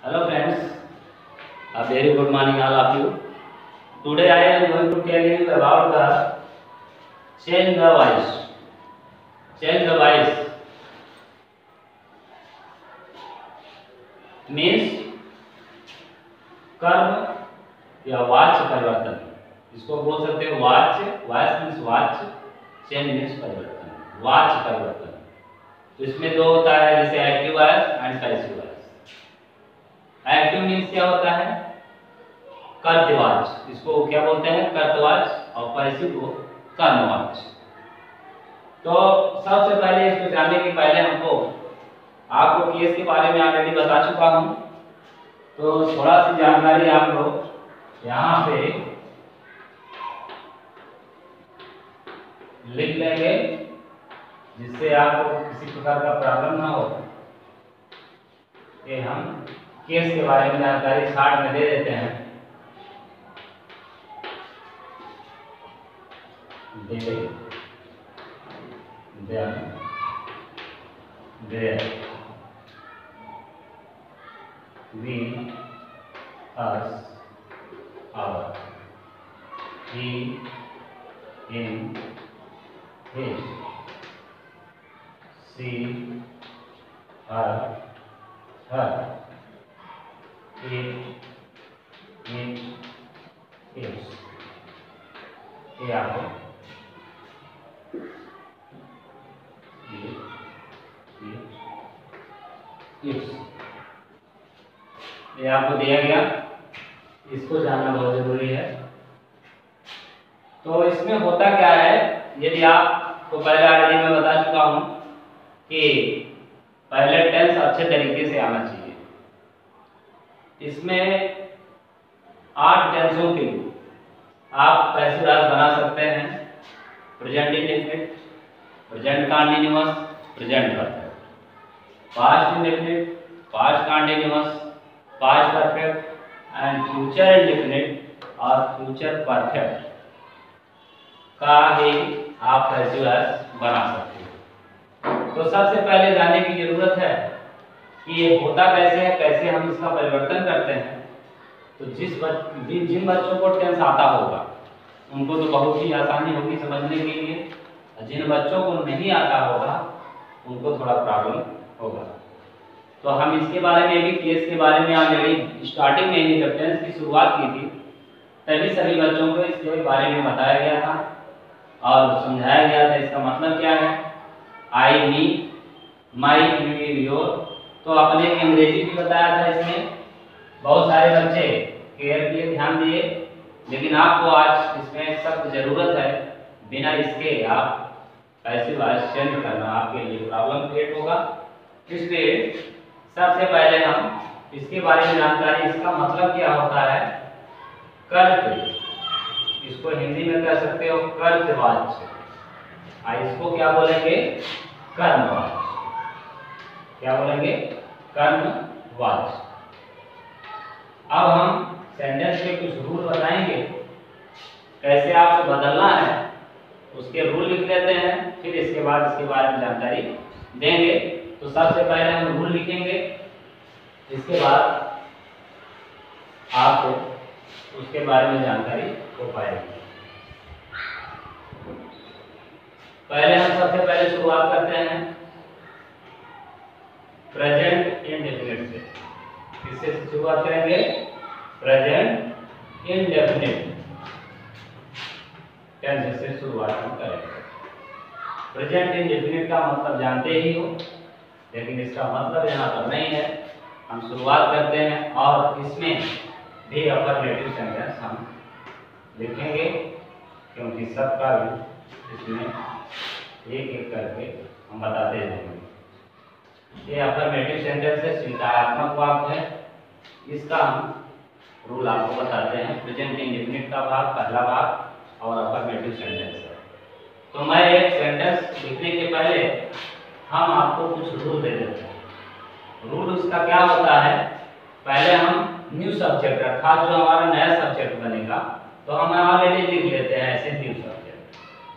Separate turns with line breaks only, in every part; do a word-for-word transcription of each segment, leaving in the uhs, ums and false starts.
Hello friends, a very good morning all of you. Today I am going to tell you about the change the voice. Change the voice means कर्म या वाच्य परिवर्तन। इसको बोल सकते हैं वाच्य, वॉइस मीन्स वाच्य, चेंज मीन्स परिवर्तन, वाच्य परिवर्तन। तो इसमें दो होता है, जैसे active voice and passive voice. Active means क्या होता है? कर्तवाच्य, इसको क्या बोलते हैं? कर्तवाच्य। और पैसिव को कर्मवाच्य। तो सबसे पहले इसको जानने के पहले हमको आपको केस के बारे में ऑलरेडी बता चुका हूं, तो थोड़ा सी जानकारी आप लोग यहाँ पे लिख लेंगे, जिससे आपको किसी प्रकार का प्रॉब्लम ना हो। ये हम केस के बारे में जानकारी शार्ट में दे देते हैं। They then there we us our he him his she her her it it is ये आपको ये ये इस ये आपको दिया गया, इसको जानना बहुत जरूरी है। तो इसमें होता क्या है, यदि आपको पहले ऑलरेडी मैं बता चुका हूं कि पहले टेंस अच्छे तरीके से आना चाहिए। इसमें आठ टेंसों के लिए आप पैसिव वॉइस बना सकते हैं। Present indefinite, present continuous, present perfect, past indefinite, past continuous, past perfect and future indefinite और फ्यूचर परफेक्ट का ही आप पैसिव वॉइस बना सकते हो। तो सबसे पहले जानने की जरूरत है कि ये होता कैसे है, कैसे हम इसका परिवर्तन करते हैं। तो जिस बच, जिन बच्चों को टेंस आता होगा उनको तो बहुत ही आसानी होगी समझने के लिए, जिन बच्चों को नहीं आता होगा उनको थोड़ा प्रॉब्लम होगा। तो हम इसके बारे में भी, केस के बारे में ऑलरेडी स्टार्टिंग में ही जब टेंस की शुरुआत की थी तभी सभी बच्चों को इसके बारे में बताया गया था और समझाया गया था इसका मतलब क्या है। I, me, my, you, your. तो अपने अंग्रेजी भी बताया था। इसमें बहुत सारे बच्चे केयर किए, ध्यान दिए, लेकिन आपको आज इसमें सख्त जरूरत है। बिना इसके आप पैसिव वॉइस चेंज करना आपके लिए प्रॉब्लम क्रिएट होगा। इसलिए सबसे पहले हम इसके बारे में जानकारी, इसका मतलब क्या होता है। कर्त, इसको हिंदी में कह सकते हो कर्तवाच्य, और इसको क्या बोलेंगे? कर्मवाच्य। क्या बोलेंगे? कर्मवाच्य। अब हम सेंटेंस के कुछ रूल बताएंगे, कैसे आपको बदलना है उसके रूल लिख लेते हैं, फिर इसके बाद इसके बारे में जानकारी देंगे। तो सबसे पहले हम रूल लिखेंगे, इसके बाद आपको उसके बारे में जानकारी हो पाएगी। पहले हम सबसे पहले शुरुआत करते हैं प्रेजेंट इंडेफिनिट से। किससे शुरुआत करेंगे? प्रेजेंट इंडेफिनिट टेंस से शुरुआत हम करेंगे। प्रेजेंट इंडेफिनिट का मतलब जानते ही हो, लेकिन इसका मतलब यहाँ पर नहीं है। हम शुरुआत करते हैं और इसमें भी अफर्मेटिव सेंटेंस हम लिखेंगे, क्योंकि सबका भी इसमें एक एक करके हम बताते जाएंगे। ये अफर्मेटिव सेंटेंस है, चिंतात्मक वाक्य है। इसका हम रूल आपको बताते हैं। प्रेजेंट इंडेफिनिट का भाग, पहला भाग और अफर्मेटिव सेंटेंस है। तो मैं एक सेंटेंस लिखने के पहले हम आपको कुछ रूल दे देते हैं। रूल उसका क्या होता है, पहले हम न्यू सब्जेक्ट अर्थात जो हमारा नया सब्जेक्ट बनेगा, तो हम ऑलरेडी लिख लेते हैं ऐसे न्यू सब्जेक्ट।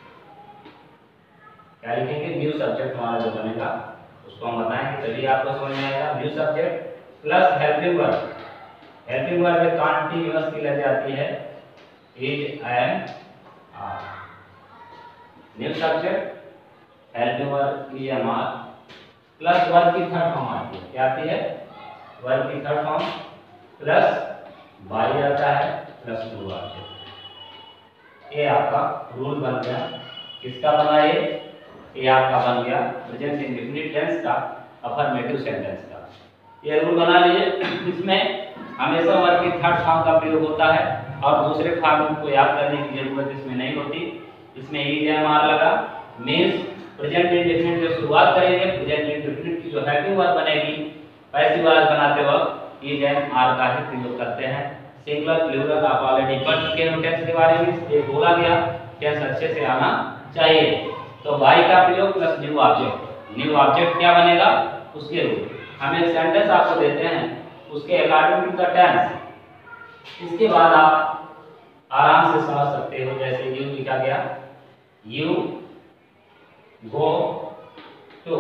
क्या लिखेंगे? न्यू सब्जेक्ट हमारा जो बनेगा उसको हम बताएंगे, तभी आपको समझ में आएगा। New subject plus helping verb. Helping verb में कंटीन्यूअस की लग जाती है is, am, are. New subject helping verb is, am, are plus verb की थर्ड फॉर्म आती है। क्या आती है? वर्ब की थर्ड फॉर्म प्लस बाई आता है प्लस टू आते हैं। ये आपका रूल बन गया। किसका बना ये? ये आपका बन गया प्रेजेंट इंडेफिनिट टेंस का अफर्मेटिव सेंटेंस का। ये रूल बना लीजिए। इसमें हमेशा वर्ब की थर्ड फॉर्म का प्रयोग होता है और दूसरे फॉर्म को याद करने की जरूरत इसमें नहीं होती। इसमें इज, एम, आर लगा मीन्स प्रेजेंट इंडेफिनिट जो शुरुआत करेंगे, प्रेजेंट इंडेफिनिट की जो हेल्पिंग वर्ब बनेगी पैसिव वॉइस बनाते वक्त इज, एम, आर का ही प्रयोग करते हैं। सिंगुलर प्लूरल आप ऑलरेडी पढ़ चुके हैं टेंस के बारे में, ये बोला गया टेंस अच्छे से आना चाहिए। तो बाई का प्रयोग plus new object. New object क्या बनेगा? उसके रूप हम एक सेंटेंस आपको देते हैं, उसके अकॉर्डिंग टू द टेंस। इसके बाद आप आराम से समझ सकते हो। जैसे यू लिखा गया, यू गो टू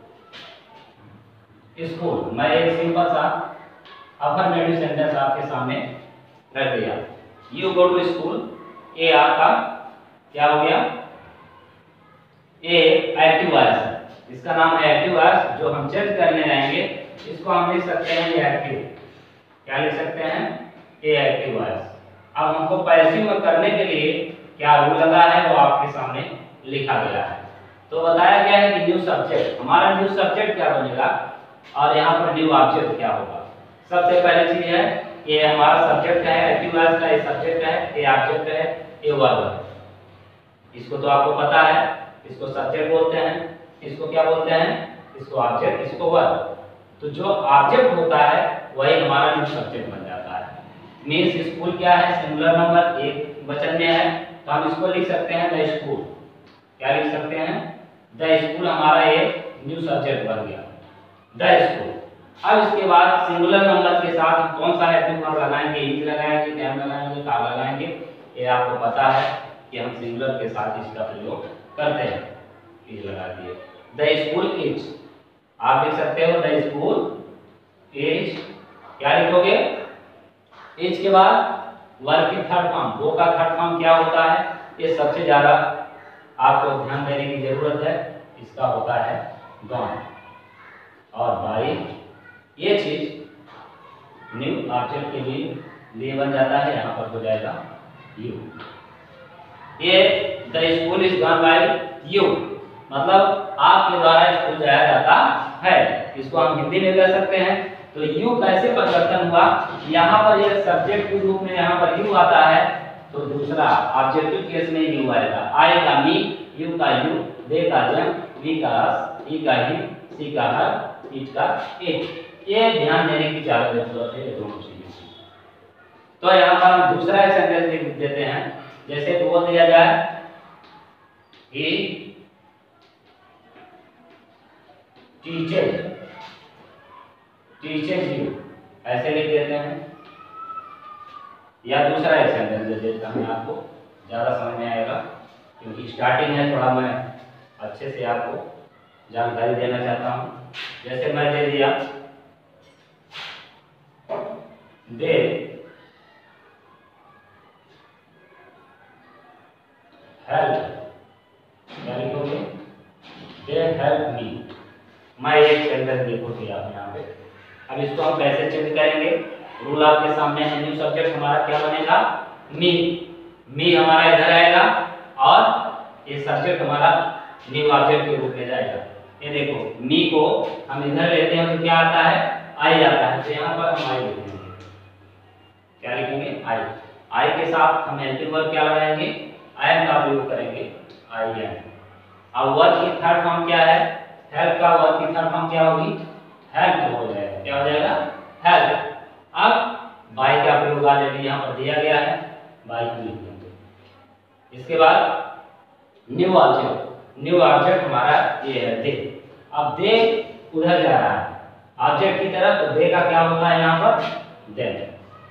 स्कूल। मैं एक सिंपल सा अफर्मेटिव सेंटेंस आपके सामने रख दिया। You go to school, a आपका क्या हो गया? A active voice. इसका नाम है एक्टिव वॉइस। जो हम चेंज करने जाएंगे इसको हम लिख सकते हैं ये एक्टिव। क्या लिख सकते हैं? A active voice. अब हमको पैसिव में करने के लिए क्या रूल लगा है वो आपके सामने लिखा गया है। तो बताया गया है कि न्यू सब्जेक्ट, हमारा न्यू सब्जेक्ट क्या बनेगा और यहाँ पर न्यू ऑब्जेक्ट क्या होगा। सबसे पहली चीज है ये हमारा सब्जेक्ट है, एक्टिव वॉइस का ये सब्जेक्ट है, ये ऑब्जेक्ट है, ये वर्ब है। इसको तो आपको पता है, इसको सब्जेक्ट बोलते हैं, इसको क्या बोलते हैं? इसको ऑब्जेक्ट, इसको वर्ब। तो जो ऑब्जेक्ट होता है वही हमारा न्यू सब्जेक्ट बन जाता है। मींस स्कूल क्या है? सिंगुलर नंबर, एक वचन में है, तो हम इसको लिख सकते हैं द स्कूल। क्या लिख सकते हैं? द स्कूल हमारा एक न्यू सब्जेक्ट बन गया, द स्कूल। अब इसके बाद सिंगुलर नंबर के साथ हम कौन सा हेल्पिंग वर्ब लगाएंगे? इज लगाएंगे, कैन लगाएंगे, का लगाएंगे। ये आपको पता है कि हम सिंगुलर के साथ इसका प्रयोग करते हैं। इज लगा दिए, द स्कूल इज। आप लिख सकते हो द स्कूल इज। क्या लिखोगे? इज के बाद वर्ब की थर्ड फॉर्म, वो का थर्ड फॉर्म क्या होता है? ये सबसे ज्यादा आपको ध्यान देने की जरूरत है। इसका होता है गॉन और बाई। ये चीज न्यू ऑब्जेक्ट के लिए लिए बन जाता है, यहाँ पर हो जाएगा यू। ये the school is gone by you, मतलब आपके द्वारा स्कूल जाया जाता है। इसको हम हिंदी में कह सकते हैं। तो यू कैसे परिवर्तन हुआ? यहाँ पर ये सब्जेक्ट के रूप में यहाँ पर यू आता है, तो दूसरा ऑब्जेक्टिव केस में यू आएगा। आएगा मी, यू का यू, दे का जम, वी का अस, ई का ही, सी का हर, इट का इट। ये ध्यान देने की ज्यादा जरूरत है दोनों चीजों की। तो यहाँ पर हम दूसरा एक सेंटेंस लिख देते हैं। जैसे बोल दिया जाए ही टीचर टीचर्स यू, ऐसे लिख देते हैं। या दूसरा एक सेंटेंस दे देता हूं, आपको ज्यादा समझ में आएगा क्योंकि स्टार्टिंग है, थोड़ा मैं अच्छे से आपको जानकारी देना चाहता हूं। जैसे मैं दे दिया दे हेल्प, क्या लिखोगे? They help me. मैं एक सेंटेंस देखो दिया यहाँ पे। अब इसको हम कैसे चेंज करेंगे? रूल आपके सामने है। न्यू सब्जेक्ट हमारा क्या बनेगा? मी। मी हमारा इधर आएगा और ये सब्जेक्ट हमारा न्यू ऑब्जेक्ट के रूप में जाएगा। ये देखो मी को हम इधर लेते हैं तो क्या आता है? आई आता है। तो यहाँ पर हम आई लिखेंगे। क्या लिखेंगे? आई। आई के साथ हम हेल्पिंग वर्ब क्या लगाएंगे? आई एम का प्रयोग करेंगे, आई एम। अब वर्ब की थर्ड फॉर्म क्या है? हेल्प का वर्ब की थर्ड फॉर्म क्या होगी? हेल्प हो जाएगा। क्या हो जाएगा? हेल्प। अब बाई का प्रयोग ऑलरेडी यहाँ पर दिया गया है, बाई को लिख देंगे। इसके बाद न्यू ऑब्जेक्ट। न्यू ऑब्जेक्ट हमारा ये है दे। अब दे उधर जा रहा है ऑब्जेक्ट की तरफ, तो दे का क्या होता है यहाँ पर? देन।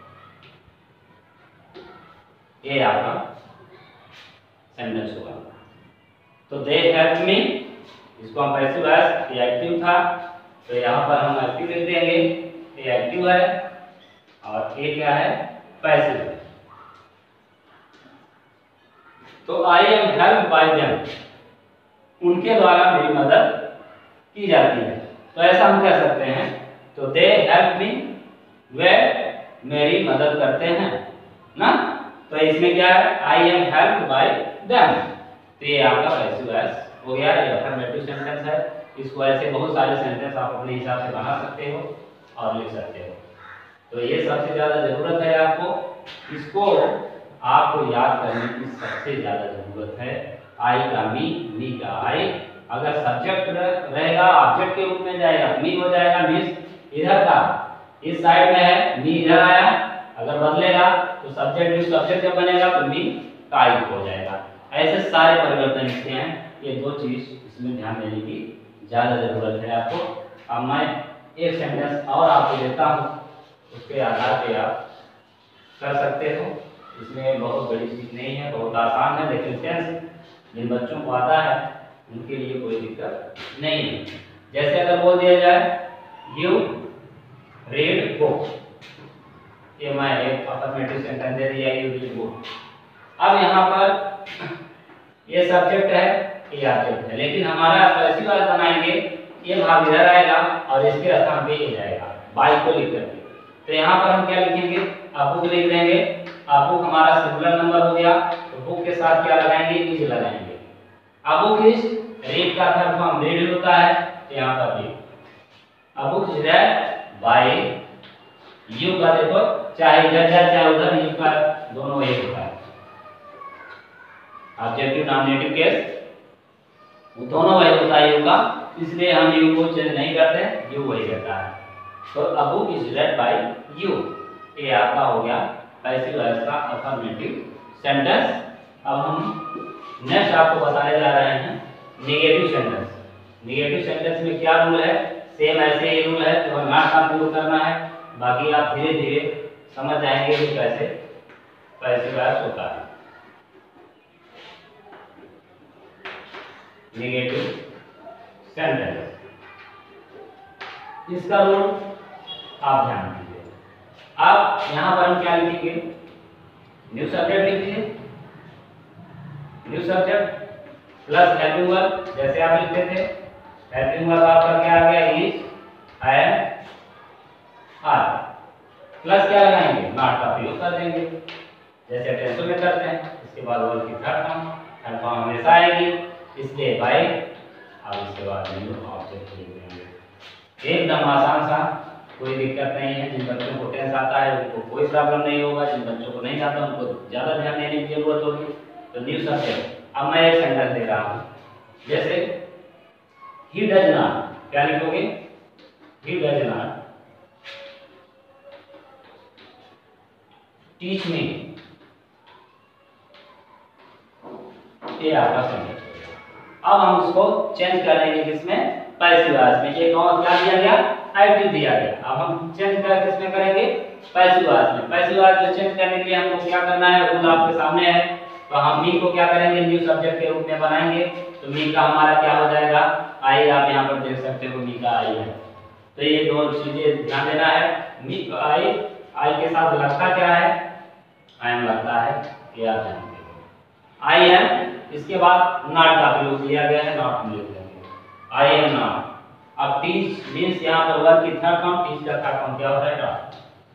ये आपका सेंटेंस होगा। तो दे हेल्प मी, इसको हम पैसिव वॉइस, ये एक्टिव था तो यहाँ पर हम एक्टिव लिख देंगे। ए एक्टिव है और ए क्या है, पैसिव है। तो I am help by them, उनके द्वारा मेरी मदद की जाती है। तो ऐसा हम कह सकते हैं, तो दे हेल्प मी, वे मेरी मदद करते हैं ना। तो इसमें क्या है, I am help by them, तो ये आपका पैसिव वॉइस हो गया, ये अफर्मेटिव सेंटेंस है। इसको ऐसे बहुत सारे सेंटेंस आप अपने हिसाब से बना सकते हो और लिख सकते हो। तो ये सबसे ज्यादा जरूरत है आपको, इसको आपको याद करने की सबसे ज्यादा जरूरत है। आई का मी, मी का आई, अगर सब्जेक्ट रहेगा ऑब्जेक्ट के रूप में जाएगा, मी हो जाएगा, मीन्स इधर का इस साइड में है, मी इधर आया, अगर बदलेगा तो सब्जेक्ट भी सब्जेक्ट जब बनेगा तो मी का आई हो जाएगा। ऐसे सारे परिवर्तन इसके हैं, ये दो चीज इसमें ध्यान देने की ज्यादा जरूरत है आपको। अब मैं एक सेंटेंस और आपको देता हूँ, उसके आधार पे आप कर सकते हो। इसमें बहुत बड़ी चीज नहीं है, बहुत आसान है, लेकिन सेंस जिन बच्चों को आता है उनके लिए कोई दिक्कत नहीं है। जैसे अगर बोल दिया जाए यू रीड बुक, ये मैं एक अफर्मेटिव सेंटेंस दे दिया, यू रीड बुक। अब यहाँ पर ये सब्जेक्ट है, ये ऑब्जेक्ट है, लेकिन हमारा पैसिव वॉइस बनाएंगे, ये भाग इधर आएगा और इसके स्थान पे ये जाएगा, बाई को लिख करके। तो यहाँ पर हम क्या लिखेंगे, आप बुक लिख देंगे। आप बुक हमारा सिंगुलर नंबर हो गया, तो बुक के साथ क्या लगाएंगे, इज लगाएंगे। अब बुक इज रीड का थर्ड फॉर्म रीड होता है, तो यहाँ पर रीड। अब book is read by you का देखो, चाहे इधर जाए चाहे उधर, यू का दोनों एक होता है। ऑब्जेक्टिव नॉमिनेटिव केस वो दोनों वही होता है यू का, इसलिए हम यू को चेंज नहीं करते, यू वही रहता है। तो a book is read by you, ये आपका हो गया पैसिव वॉइस का अफर्मेटिव सेंटेंस। अब हम नेक्स्ट आपको बताने जा रहे हैं नेगेटिव सेंटेंस। नेगेटिव सेंटेंस में क्या रूल है, सेम ऐसे ही रूल है, तो नॉट का प्रयोग करना है। बाकी आप धीरे धीरे समझ जाएंगे कि कैसे पैसिव वॉइस होता है। नेगेटिव सेंटेंस, इसका रूल आप ध्यान दीजिए। अब यहां पर हम क्या लिखेंगे, न्यू सब्जेक्ट लिख दीजिए, new subject plus helping verb, जैसे आप लिखते थे। हेल्पिंग वर्ब आपका क्या आ गया, इज, एम, आर, प्लस क्या लगाएंगे, नॉट का प्रयोग कर देंगे, जैसे टेंसों में करते हैं। इसके बाद वर्ब की थर्ड फॉर्म, थर्ड फॉर्म हमेशा आएगी, इसलिए बाय, अब इसके बाद न्यू ऑब्जेक्ट लिख देंगे। एकदम आसान सा, कोई दिक्कत नहीं है। जिन बच्चों को टेंस आता है उनको कोई प्रॉब्लम नहीं होगा, जिन बच्चों को नहीं आता उनको ज्यादा ध्यान देने की जरूरत होगी। तो न्यू सब्जेक्ट, अब मैं एक सेंटेंस दे रहा हूँ, जैसे ही डज नॉट, क्या लिखोगे, he does not teach me, ये आपका सेंटेंस। अब हम उसको चेंज कर देंगे किसमें, पैसिव वॉइस में। एक और क्या दिया गया, एक्टिव दिया गया, अब हम चेंज कर किसमें करेंगे, पैसिव वॉइस में। पैसिव वॉइस में चेंज करने के लिए हमको क्या करना है, रूल आपके सामने है। तो हम मी को क्या करेंगे, न्यू सब्जेक्ट के रूप में बनाएंगे। तो मी का हमारा क्या हो जाएगा, आई, आप यहाँ पर देख सकते हो मी का आई है। तो ये दो चीजें ध्यान देना है, मी का आई, आई के साथ लगता क्या है, आई एम लगता है, ये आप जानते हो, आई एम। इसके बाद नॉट का प्रयोग किया गया है, नॉट में लिख देंगे, आई एम नॉट। अब टीच मींस यहाँ पर वर्ब की थर्ड फॉर्म, टीच का थर्ड फॉर्म क्या होता है, डॉट,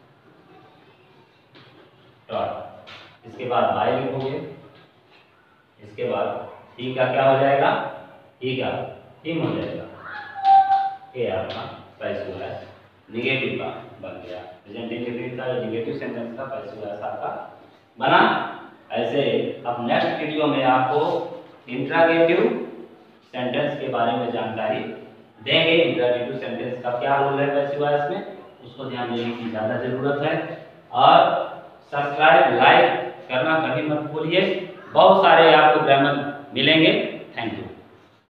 डॉट। इसके बाद बाय लिखोगे, इसके बाद ही का क्या हो जाएगा, ही का हिम हो जाएगा। ये आपका पैसिव वॉइस नेगेटिव का बन गया, प्रेजेंट इंडेफिनिट का नेगेटिव सेंटेंस का पैसिव वॉइस आपका बना। ऐसे अब नेक्स्ट वीडियो में आपको इंट्रागेटिव सेंटेंस के बारे में जानकारी देंगे। इंट्रागेटिव सेंटेंस का क्या रोल है पैसिव वॉइस में, उसको ध्यान देने की ज़्यादा ज़रूरत है। और सब्सक्राइब लाइक करना कभी मत भूलिए, बहुत सारे आपको ग्रामर मिलेंगे।